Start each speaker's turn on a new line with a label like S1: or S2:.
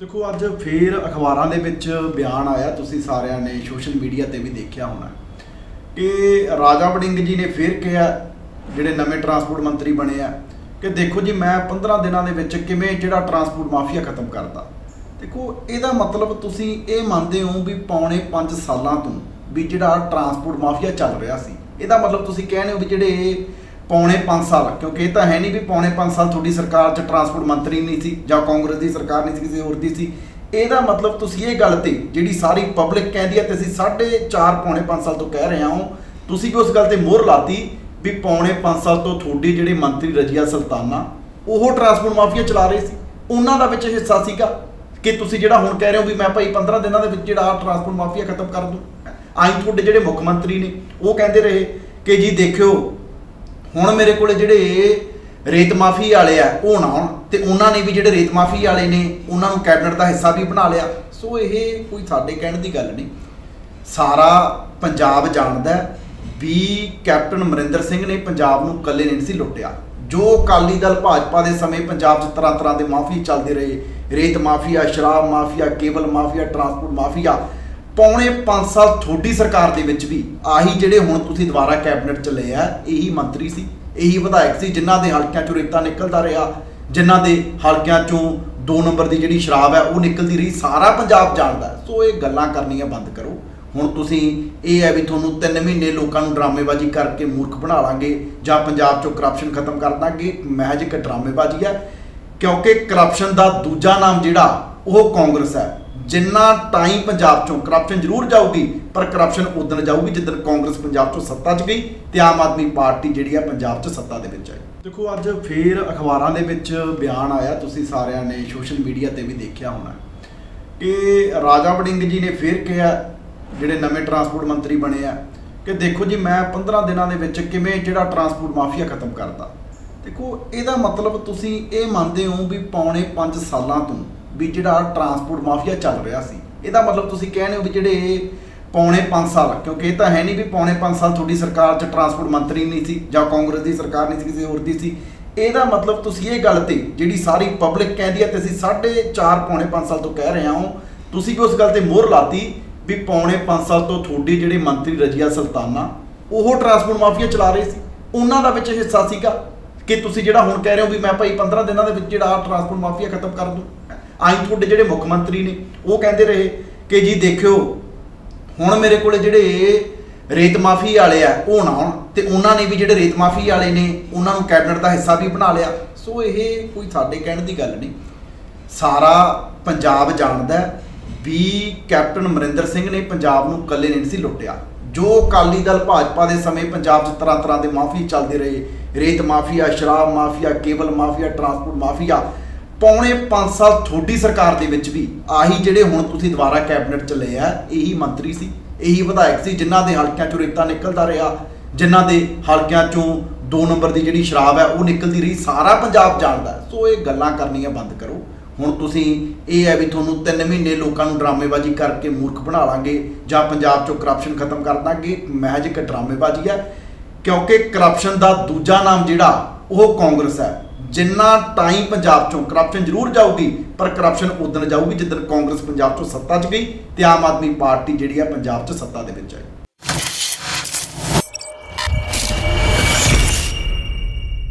S1: देखो अज फिर अखबारों के बयान आया, तुसी सारिਆਂ ने सोशल मीडिया ते भी देखा होना कि राजा वड़िंग जी ने फिर कहा जिहड़े नवे ट्रांसपोर्ट मंत्री बने आ कि देखो जी मैं 15 दिनों के किवें जिहड़ा ट्रांसपोर्ट माफिया खत्म करता। देखो ਇਹਦਾ मतलब तुसी ये मानते हो भी पौने 5 सालों तो भी जिहड़ा ट्रांसपोर्ट माफिया चल रहा सी, ਇਹਦਾ मतलब तुसी कहने हो भी जिहड़े पौने 5 साल, क्योंकि तो है नहीं भी पौने 5 साल थोड़ी सरकार च ट्रांसपोर्ट मंत्री नहीं सी जां कांग्रेस की सरकार नहीं सी, किसी होर दी सी। ਇਹਦਾ मतलब तुसी ये गल ते जिहड़ी सारी पब्लिक कहती है ते असीं 4.5 पौने 5 साल तो कह रहे हो, तुसी भी उस गल ते मोहर लाती भी पौने 5 साल तो थोड़ी जिहड़ी मंत्री रजिया सुल्ताना वो ट्रांसपोर्ट माफिया चला रहे सी, उन्हां दा विच हिस्सा सीगा कि तुसी जिहड़ा हुण कह रहे हो भी मैं भाई 15 दिनों के विच जिहड़ा ट्रांसपोर्ट माफिया खत्म कर दूँ। आई तुहाडे जिहड़े मुख मंत्री ने वो कहते रहे कि जी देखियो हुण मेरे कोले जिहड़े रेत माफी वाले आ वो ना आउण, ते उन्होंने भी जिहड़े रेत माफी वाले ने उन्होंने कैबिनेट का हिस्सा भी बना लिया। सो ये कोई साडे कहण दी गल नहीं, सारा पंजाब जानदा भी कैप्टन अमरिंदर सिंह ने पंजाब नूं कल्ले नहीं सी लुटिया। जो अकाली दल भाजपा के समय पंजाब च तरह तरह के माफी चलते रहे, रेत माफिया, शराब mafia, cable mafia, transport mafia, पौने 5 साल थोड़ी सरकार के विच भी आही जिहड़े हुण तुसीं दुबारा कैबिनेट च लए आ यही मंत्री सी, यही विधायक सी जिन्हां दे हलकिਆਂ चों रेता निकलदा रहा, जिन्हां दे हलकिਆਂ चों 2 नंबर की जिहड़ी शराब है वो निकलती रही, सारा पंजाब जानदा। सो ये गल्लां करनियां बंद करो। हुण तुसीं ये है भी तुहानूं 3 महीने लोकां नूं ड्रामेबाजी करके मूर्ख बना लांगे जां पंजाब चों करप्शन खत्म कर दांगे, महज एक ड्रामेबाजी है। क्योंकि करप्शन का दूजा नाम जिहड़ा वो कांग्रेस है। जिन्ना टाइम पंजाब चों करप्शन जरूर जाऊगी पर करप्शन उदन जाऊगी जिदन कांग्रेस पंजाब चों सत्ता च गई ते आम आदमी पार्टी जिहड़ी है पंजाब च सत्ता दे विच आई। देखो अज फिर अखबारों के बयान आया, तुसीं सारिਆਂ ने सोशल मीडिया ते भी देखा होना कि राजा वड़िंग जी ने फिर कहा जिहड़े नवे ट्रांसपोर्ट मंत्री बने आ कि देखो जी मैं 15 दिनों के किवें जिहड़ा ट्रांसपोर्ट माफिया खत्म करता। देखो ਇਹਦਾ मतलब तुसीं ये मानते हो भी पौने 5 सालों तो भी जिहड़ा ट्रांसपोर्ट माफिया चल रहा सी, ਇਹਦਾ मतलब तुसीं कहने हो भी जिहड़े पौने 5 साल, क्योंकि तो है नहीं भी पौने 5 साल थोड़ी सरकार च ट्रांसपोर्ट मंत्री नहीं सी जां कांग्रेस की सरकार नहीं सी, किसी होर दी सी। ਇਹਦਾ मतलब तुसीं ये गल ते जिहड़ी सारी पब्लिक कहती है ते असीं 4.5 पौने 5 साल तो कह रहे हो, तुसीं भी उस गल ते मोहर लाती भी पौने 5 साल तो थोड़ी जिहड़ी मंत्री रजिया सुल्ताना वो ट्रांसपोर्ट माफिया चला रहे सी, उन्हां दा विच हिस्सा सीगा कि तुसीं जिहड़ा हुण कह रहे हो भी मैं भाई 15 दिनों के विच जिहड़ा ट्रांसपोर्ट माफिया खत्म कर दूँ। आई तुहाडे जिहड़े मुख मंत्री ने वो कहते रहे कि जी देखियो हुण मेरे कोले जिहड़े रेत माफी वाले आ वो ना आउण, ते उन्होंने भी जिहड़े रेत माफी वाले ने उन्होंने कैबिनेट का हिस्सा भी बना लिया। सो ये कोई साडे कहण दी गल नहीं, सारा पंजाब जानदा भी कैप्टन अमरिंदर सिंह ने पंजाब नूं कल्ले नहीं सी लुटिया। जो अकाली दल भाजपा के समय पंजाब च तरह तरह के माफी चलते रहे, रेत माफिया, शराब mafia, cable mafia, transport mafia, पौने 5 साल थोड़ी सरकार के विच भी आही जिहड़े हुण तुसीं दुबारा कैबिनेट च लए आ यही मंत्री सी, यही विधायक सी जिन्हां दे हलकिਆਂ चों रेता निकलदा रहा, जिन्हां दे हलकिਆਂ चों 2 नंबर की जिहड़ी शराब है वो निकलती रही, सारा पंजाब जानदा। सो ये गल्लां करनियां बंद करो। हुण तुसीं ये है भी तुहानूं 3 महीने लोकां नूं ड्रामेबाजी करके मूर्ख बना लांगे जां पंजाब चों करप्शन खत्म कर दांगे, महज एक ड्रामेबाजी है। क्योंकि करप्शन का दूजा नाम जिहड़ा वो कांग्रेस है। जिन्ना टाइम पंजाब चों करप्शन जरूर जाऊगी पर करप्शन उदन जाऊगी जिदन कांग्रेस पंजाब चों सत्ता च गई ते आम आदमी पार्टी जिहड़ी है पंजाब च सत्ता दे विच आई।